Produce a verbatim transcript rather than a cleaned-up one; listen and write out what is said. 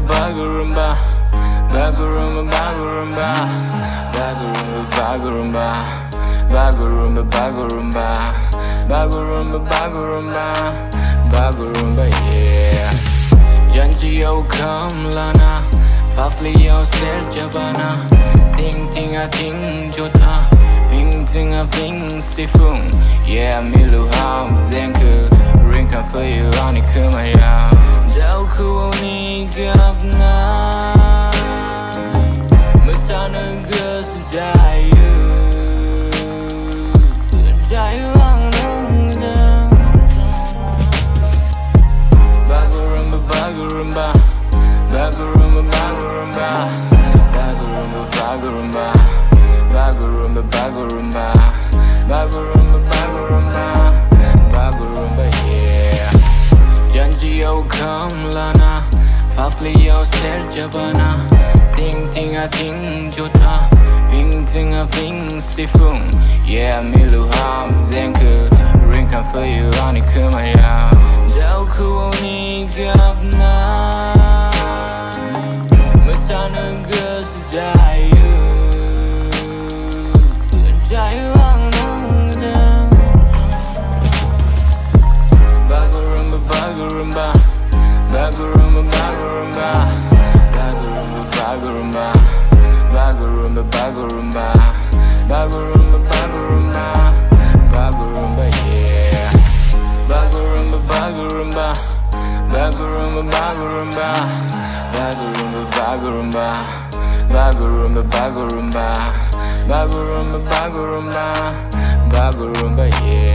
Bagurumba, Bagurumba, Bagurumba, Bagurumba, Bagurumba, Bagurumba, Bagurumba, Bagurumba, Bagurumba, yeah. Janji yo come lana, fafli yo ser jabana, ting ting a ting jota, ping ping a ping sifung, yeah milu ham denku, ring kan for you on the kumaya, jauh ku ni gapna, mesana gus jayu, jayu ang nungdang. Bagurumba, Bagurumba, Bagurumba, Bagurumba, Bagurumba, Bagurumba, Bagurumba, Bagurumba, Bagurumba, Bagurumba, Bagurumba, yeah. Janji yo come lana, fafli yo ser jabana, ting ting a ting jota, ping ping a ping sifung, yeah milu ham denku, ring kan for you on the kumaya, jauh ku ni gapna, mesana gus jayu, jayu ang nungdang. Bagurumba, Bagurumba, Bagurumba, Bagurumba, Bagurumba, Bagurumba, Bagurumba, Bagurumba, Bagurumba, Bagurumba, Bagurumba, yeah. Bagurumba, Bagurumba, Bagurumba, Bagurumba, Bagurumba, Bagurumba, Bagurumba, Bagurumba, Bagurumba, Bagurumba, Bagurumba, yeah.